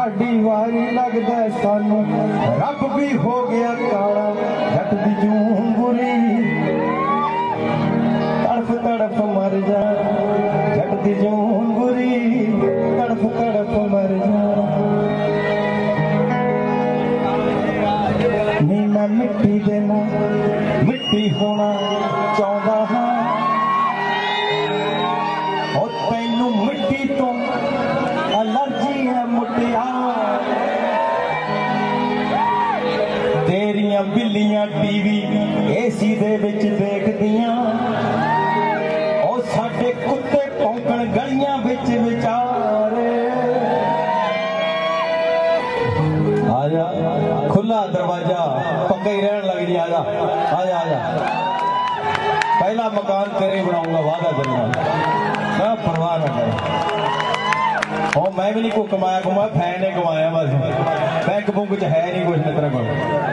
साडी वारी लगदा सानू रब भी हो गया काला जट दी जून बुरी तड़फ तड़फ मर जा जट दी जून बुरी तड़फ तड़फ मर जा नी मैं मिट्टी देना मिट्टी होना चाहता हाँ और तैनू मिट्टी तो अलर्जी है मुटिया तेरिया बिल्लियां टीवी एसी दे विच देखदियां और साडे कुत्ते भौंकण गलियां विच विचारे आजा खुला दरवाजा पक्का ही रहन लग जी आजा आजा आजा पहला मकान तेरे बनाऊंगा वादा तेरे नाल परवाह ना कर और मैं भी नहीं को कमाया फैन ने कमाया बस बैंक बुंक च है नहीं कुछ मित्र को